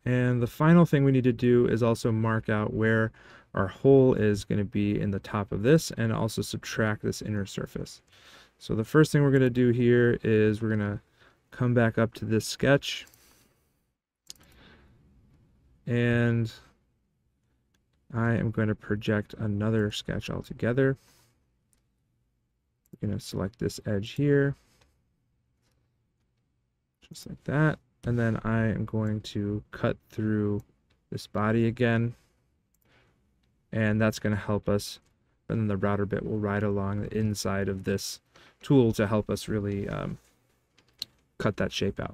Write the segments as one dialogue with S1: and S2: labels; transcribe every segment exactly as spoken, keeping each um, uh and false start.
S1: And the final thing we need to do is also mark out where our hole is going to be in the top of this, and also subtract this inner surface. So the first thing we're going to do here is we're going to come back up to this sketch, and I am going to project another sketch altogether. We're going to select this edge here, just like that. And then I am going to cut through this body again, and that's going to help us. And then the router bit will ride along the inside of this tool to help us really um, cut that shape out.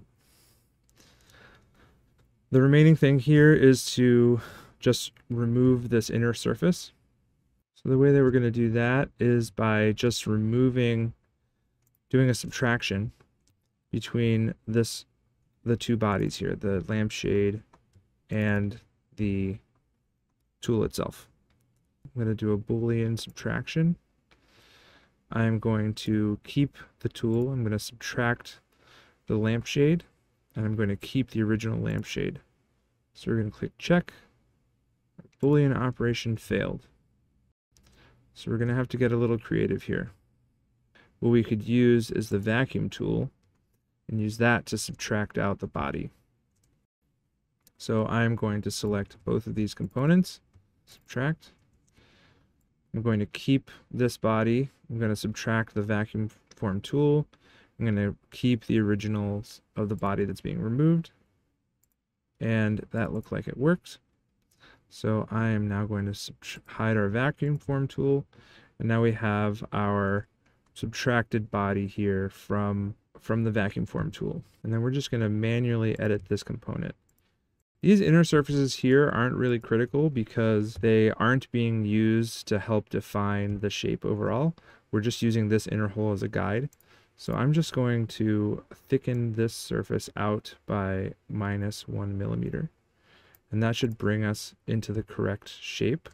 S1: The remaining thing here is to just remove this inner surface. So the way that we're going to do that is by just removing, doing a subtraction between this, the two bodies here, the lampshade and the tool itself. I'm going to do a Boolean subtraction. I'm going to keep the tool. I'm going to subtract the lampshade, and I'm going to keep the original lampshade. So we're going to click check. Boolean operation failed. So we're going to have to get a little creative here. What we could use is the vacuum tool and use that to subtract out the body. So I'm going to select both of these components, subtract. I'm going to keep this body. I'm going to subtract the vacuum form tool. I'm going to keep the originals of the body that's being removed. And that looked like it worked. So I am now going to hide our vacuum form tool. And now we have our subtracted body here from, from the vacuum form tool. And then we're just going to manually edit this component. These inner surfaces here aren't really critical because they aren't being used to help define the shape overall. We're just using this inner hole as a guide. So I'm just going to thicken this surface out by minus one millimeter. And that should bring us into the correct shape.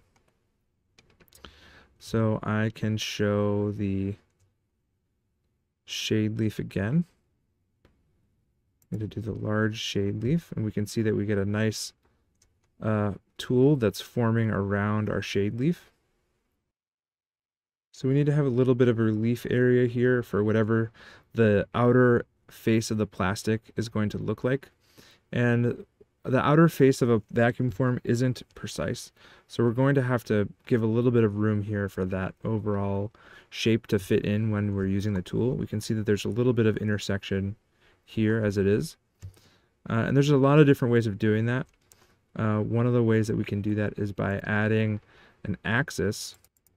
S1: So I can show the shade leaf again. I'm going to do the large shade leaf, and we can see that we get a nice uh, tool that's forming around our shade leaf. So we need to have a little bit of a relief area here for whatever the outer face of the plastic is going to look like. And the outer face of a vacuum form isn't precise, so we're going to have to give a little bit of room here for that overall shape to fit in when we're using the tool. We can see that there's a little bit of intersection here as it is. Uh, and there's a lot of different ways of doing that. Uh, one of the ways that we can do that is by adding an axis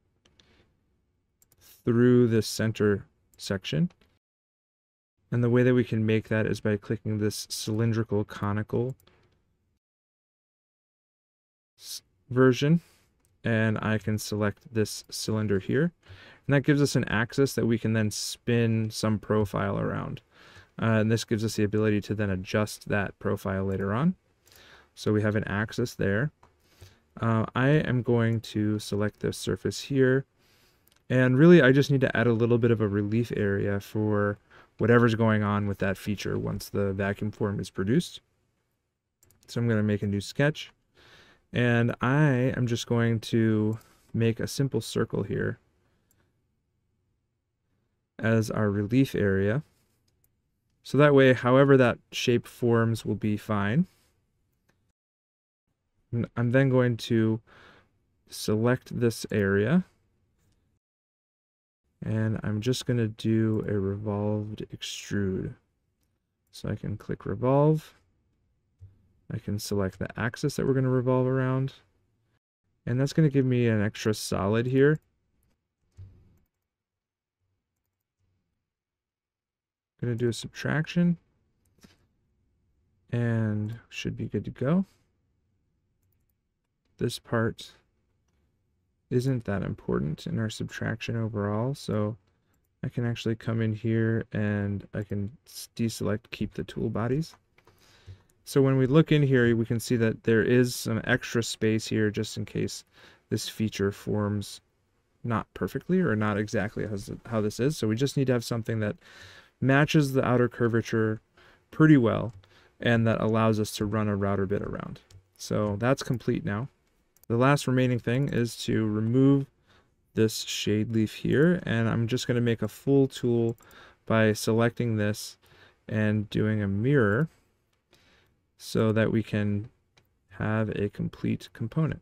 S1: through this center section. And the way that we can make that is by clicking this cylindrical conical version, and I can select this cylinder here. And that gives us an axis that we can then spin some profile around. Uh, and this gives us the ability to then adjust that profile later on. So we have an axis there. Uh, I am going to select this surface here. And really, I just need to add a little bit of a relief area for whatever's going on with that feature once the vacuum form is produced. So I'm going to make a new sketch. And I am just going to make a simple circle here as our relief area. So that way, however that shape forms will be fine. I'm then going to select this area. And I'm just going to do a revolved extrude. So I can click revolve. I can select the axis that we're going to revolve around. And that's going to give me an extra solid here. I'm going to do a subtraction. And should be good to go. This part isn't that important in our subtraction overall, so I can actually come in here and I can deselect keep the tool bodies. So when we look in here, we can see that there is some extra space here just in case this feature forms not perfectly or not exactly as how this is. So we just need to have something that matches the outer curvature pretty well. and that allows us to run a router bit around. So that's complete now. The last remaining thing is to remove this shade leaf here, and I'm just going to make a full tool by selecting this and doing a mirror so that we can have a complete component.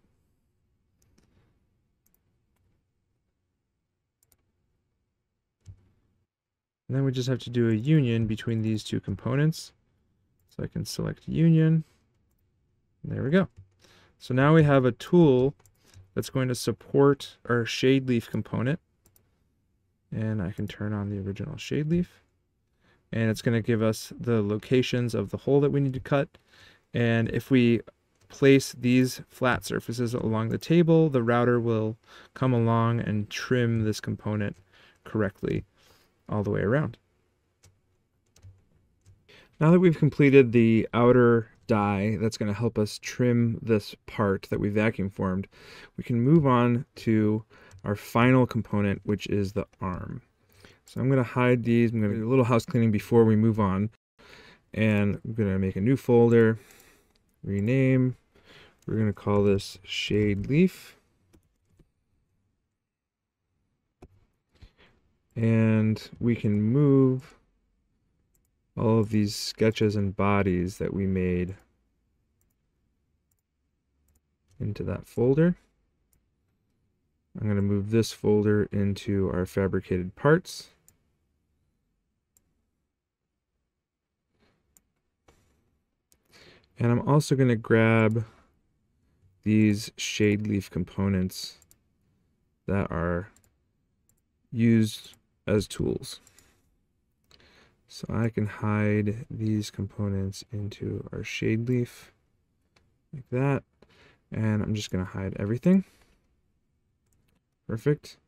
S1: And then we just have to do a union between these two components. So I can select union. There we go. So now we have a tool that's going to support our shade leaf component. And I can turn on the original shade leaf. And it's going to give us the locations of the hole that we need to cut. And if we place these flat surfaces along the table, the router will come along and trim this component correctly all the way around. Now that we've completed the outer die that's going to help us trim this part that we vacuum formed, we can move on to our final component, which is the arm. So I'm going to hide these. I'm going to do a little house cleaning before we move on. And I'm going to make a new folder, rename. We're going to call this shade leaf. And we can move all of these sketches and bodies that we made into that folder. I'm going to move this folder into our fabricated parts. And I'm also going to grab these shade leaf components that are used as tools. So I can hide these components into our shade leaf like that. And I'm just going to hide everything. Perfect.